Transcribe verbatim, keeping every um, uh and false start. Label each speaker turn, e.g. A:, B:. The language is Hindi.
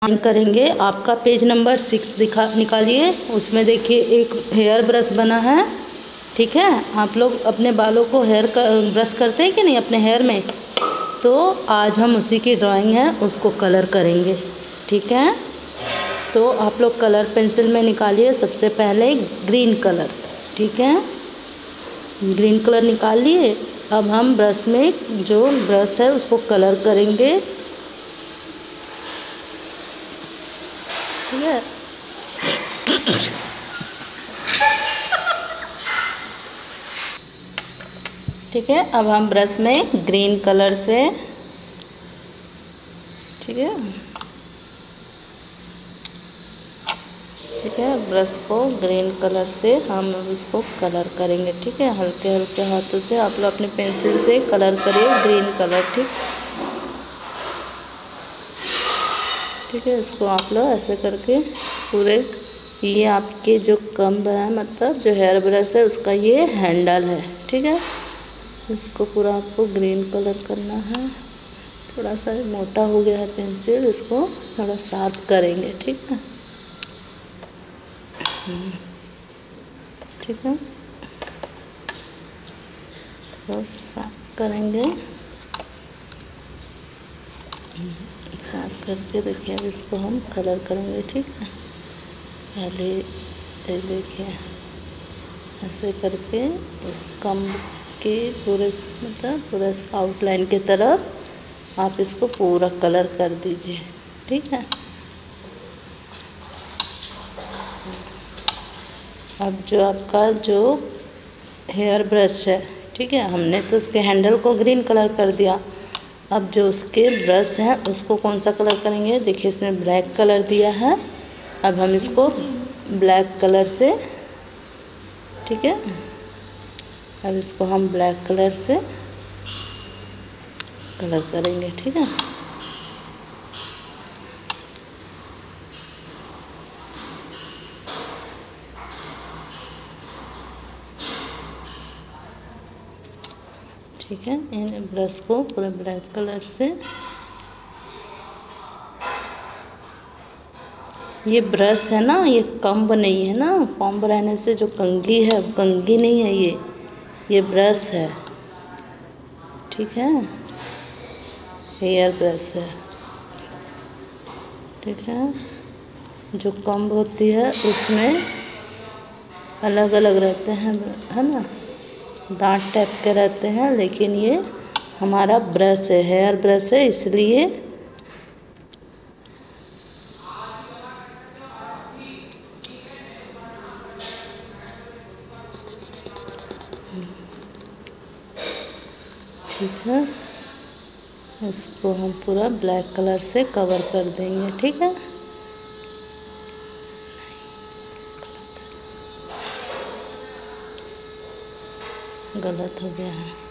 A: हम करेंगे। आपका पेज नंबर सिक्स दिखा निकालिए, उसमें देखिए एक हेयर ब्रश बना है। ठीक है, आप लोग अपने बालों को हेयर का ब्रश करते हैं कि नहीं अपने हेयर में, तो आज हम उसी की ड्राइंग है उसको कलर करेंगे। ठीक है, तो आप लोग कलर पेंसिल में निकालिए सबसे पहले ग्रीन कलर। ठीक है, ग्रीन कलर निकाल लिए। अब हम ब्रश में, जो ब्रश है उसको कलर करेंगे। ठीक है, ठीक है, अब हम ब्रश में ग्रीन कलर से, ठीक है, ठीक है, ब्रश को ग्रीन कलर से हम इसको कलर करेंगे। ठीक है, हल्के हल्के हाथों से आप लोग अपने पेंसिल से कलर करिए ग्रीन कलर। ठीक, ठीक है, इसको आप लोग ऐसे करके पूरे, ये आपके जो कम्ब है, मतलब जो हेयर ब्रश है उसका ये हैंडल है। ठीक है, इसको पूरा आपको ग्रीन कलर करना है। थोड़ा सा मोटा हो गया है पेंसिल, इसको थोड़ा शार्प करेंगे। ठीक है, ठीक है, बस साफ करेंगे। साफ करके देखिए, अब इसको हम कलर करेंगे। ठीक है, पहले ये देखिए ऐसे करके इस कम के पूरे, मतलब पूरा आउटलाइन की तरफ आप इसको पूरा कलर कर दीजिए। ठीक है, अब जो आपका जो हेयर ब्रश है, ठीक है, हमने तो उसके हैंडल को ग्रीन कलर कर दिया। अब जो उसके ब्रश हैं उसको कौन सा कलर करेंगे, देखिए इसमें ब्लैक कलर दिया है। अब हम इसको ब्लैक कलर से, ठीक है, अब इसको हम ब्लैक कलर से कलर करेंगे। ठीक है, ठीक है, इन ब्रश को पूरे ब्लैक कलर से, ये ब्रश है ना, ये कम्ब नहीं है ना, कम्ब रहने से जो कंघी है, कंघी नहीं है ये ये ब्रश है। ठीक है, हेयर ब्रश है। ठीक है, जो कम्ब होती है उसमें अलग अलग रहते हैं, है ना, दांत टाइप के रहते हैं, लेकिन ये हमारा ब्रश है, हेयर ब्रश है, इसलिए ठीक है, इसको हम पूरा ब्लैक कलर से कवर कर देंगे। ठीक है, गलत हो गया है।